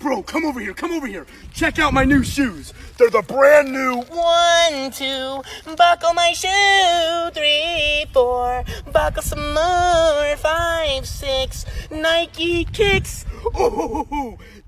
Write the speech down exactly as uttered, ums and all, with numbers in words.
bro, come over here, come over here. Check out my new shoes. They're the brand new One, two, buckle my shoe. Three, four, buckle some more. Five, six, Nike kicks. Oh,